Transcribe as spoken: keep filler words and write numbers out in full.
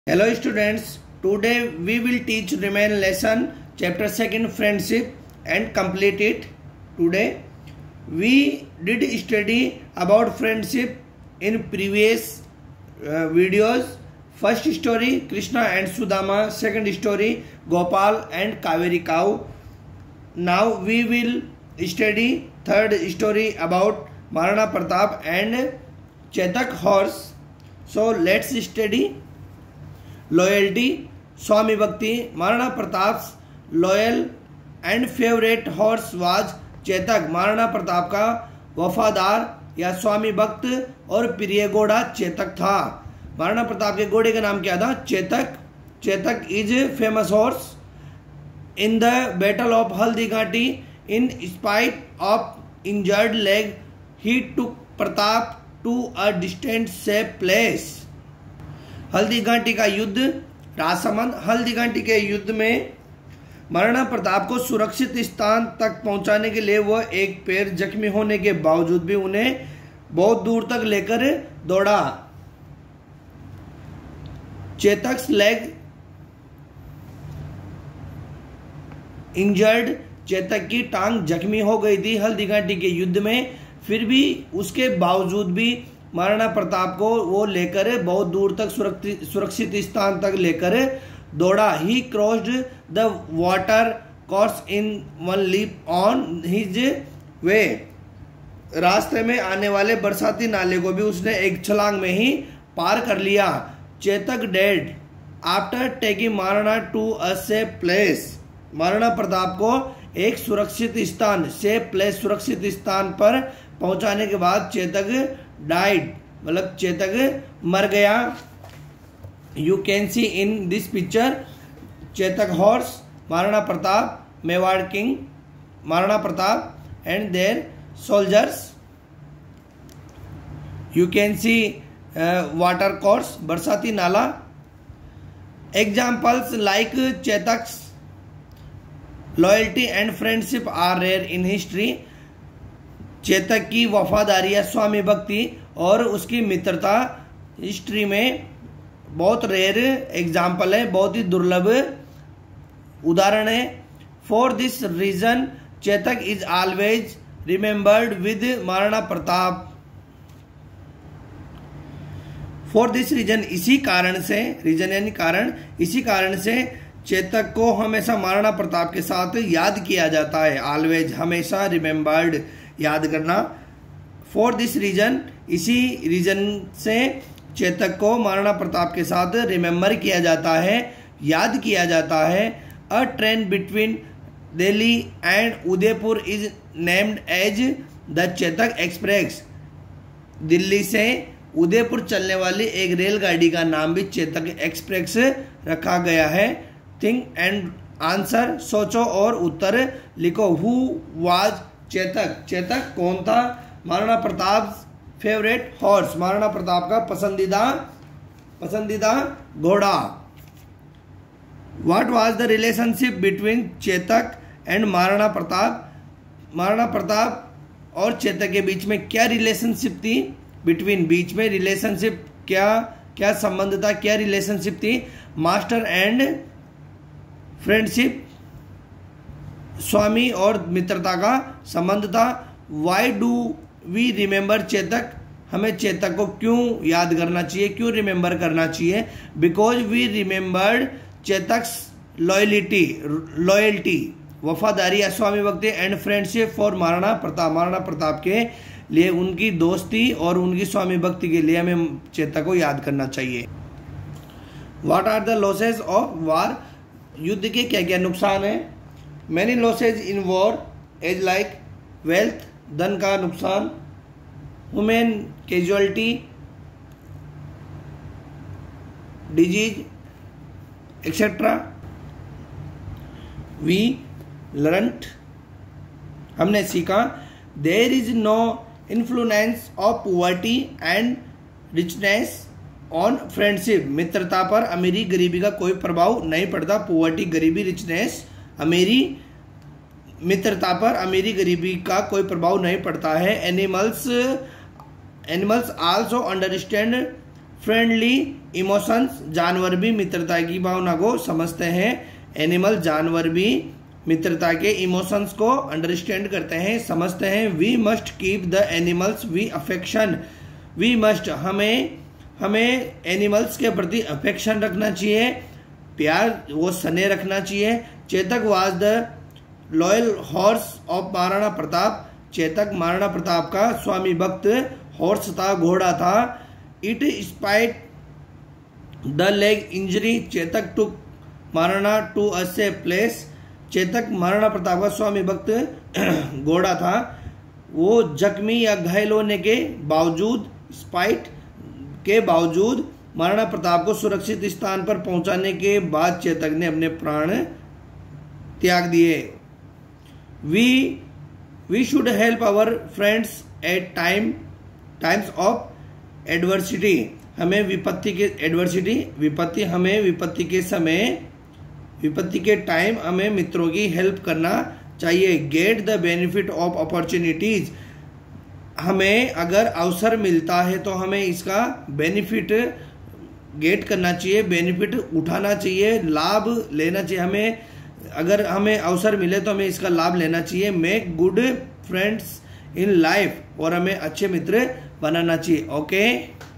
Hello students, today we will teach remain lesson chapter second friendship and complete it. Today we did study about friendship in previous uh, videos. First story Krishna and Sudama, second story Gopal and Kaveri cow. Now we will study third story about Maharana Pratap and Chetak horse. So let's study. Loyalty, Swami Bhakti. Maharana Pratap's loyal and favorite horse was Chetak. Maharana Pratap का वफादार या स्वामी भक्त और प्रिय घोड़ा चेतक था. महाराणा प्रताप के घोड़े का नाम क्या था? Chetak. Chetak is famous horse. In the battle of Haldi Ghati, in spite of injured leg, he took Pratap to a distant safe place. Haldi Ghati का युद्ध, राजसमंद. हल्दी घाटी के युद्ध में महाराणा प्रताप को सुरक्षित स्थान तक पहुंचाने के लिए वह एक पैर जख्मी होने के बावजूद भी उन्हें बहुत दूर तक लेकर दौड़ा. Chetaks leg injured. चेतक की टांग जख्मी हो गई थी हल्दी घाटी के युद्ध में, फिर भी उसके बावजूद भी महाराणा प्रताप को वो लेकर बहुत दूर तक सुरक्षित स्थान तक लेकर दौड़ा. He crossed the water course in one leap on his way. रास्ते में आने वाले बरसाती नाले को भी उसने एक छलांग में ही पार कर लिया. Chetak dead after taking Maharana to a safe place. Maharana Pratap को एक सुरक्षित स्थान, सेफ प्लेस, सुरक्षित स्थान पर पहुंचाने के बाद चेतक डाइड, मतलब चेतक मर गया. You can see in this picture Chetak horse, Maharana Pratap, Mewar king, Maharana Pratap and their soldiers. You can see water course, बरसाती नाला. Examples like Chetak's loyalty and friendship are rare in history. Chetak की वफादारी या स्वामी भक्ति और उसकी मित्रता हिस्ट्री में बहुत रेयर एग्जाम्पल है, बहुत ही दुर्लभ उदाहरण है. For this reason Chetak is always remembered with Maharana Pratap. For this reason, इसी कारण से, रीजन यानी कारण, इसी कारण से चेतक को हमेशा महाराणा प्रताप के साथ याद किया जाता है. ऑलवेज, हमेशा, रिमेम्बर्ड, याद करना. फॉर दिस रीजन, इसी रीजन से चेतक को महाराणा प्रताप के साथ रिमेम्बर किया जाता है, याद किया जाता है. A train between Delhi and Udaipur is named as the Chetak express. Delhi से उदयपुर चलने वाली एक रेलगाड़ी का नाम भी चेतक एक्सप्रेस रखा गया है. थिंक एंड आंसर, सोचो और उत्तर लिखो. Who was Chetak. चेतक कौन था? महाराणा प्रताप फेवरेट हॉर्स, महाराणा प्रताप का पसंदीदा पसंदीदा घोड़ा. What was the relationship between Chetak and Maharana Pratap. Maharana Pratap और चेतक के बीच में क्या रिलेशनशिप थी? बिटवीन, बीच में, रिलेशनशिप, क्या क्या संबंध था, क्या रिलेशनशिप थी? मास्टर एंड फ्रेंडशिप, स्वामी और मित्रता का संबंध था. Why do we remember Chetak. हमें चेतक को क्यों याद करना चाहिए, क्यों रिमेम्बर करना चाहिए? Because we remembered Chetak's loyalty, loyalty, वफादारी या स्वामी भक्ति and friendship for Maharana Pratap. Maharana Pratap के लिए उनकी दोस्ती और उनकी स्वामी भक्ति के लिए हमें चेतक को याद करना चाहिए. What are the losses of war. युद्ध के क्या क्या नुकसान है? Many losses in war as like wealth, धन का नुकसान, human casualty, disease etcetera. We learned, हमने सीखा. There is no influence of poverty and richness on friendship. मित्रता पर अमीरी गरीबी का कोई प्रभाव नहीं पड़ता. पॉवर्टी, गरीबी, रिचनेस, अमीरी, मित्रता पर अमीरी गरीबी का कोई प्रभाव नहीं पड़ता है. Animals animals also understand friendly emotions, जानवर भी मित्रता की भावना को समझते हैं। एनिमल, जानवर भी मित्रता के इमोशंस को अंडरस्टैंड करते हैं, समझते हैं। We must keep the animals we affection, we must, हमें हमें एनिमल्स के प्रति अफेक्शन रखना चाहिए, प्यार वो स्नेह रखना चाहिए। Chetak was the loyal horse of Maharana Pratap, Chetak Maharana Pratap का स्वामी भक्त हॉर्स था, घोड़ा था। It spite the leg injury, Chetak to Maharana to a safe place, Chetak Maharana Pratap का स्वामी भक्त घोड़ा था, वो जख्मी या घायल होने के बावजूद, स्पाइट के बावजूद महाराणा प्रताप को सुरक्षित स्थान पर पहुंचाने के बाद चेतक ने अपने प्राण त्याग दिए। We we should help our friends at time times of adversity, हमें विपत्ति के एडवर्सिटी विपत्ति हमें विपत्ति के समय विपत्ति के टाइम हमें मित्रों की हेल्प करना चाहिए। Get the benefit of opportunities, हमें अगर अवसर मिलता है तो हमें इसका बेनिफिट गेट करना चाहिए, बेनिफिट उठाना चाहिए, लाभ लेना चाहिए। हमें अगर हमें अवसर मिले तो हमें इसका लाभ लेना चाहिए। Make good friends in life, और हमें अच्छे मित्र बनाना चाहिए। ओके।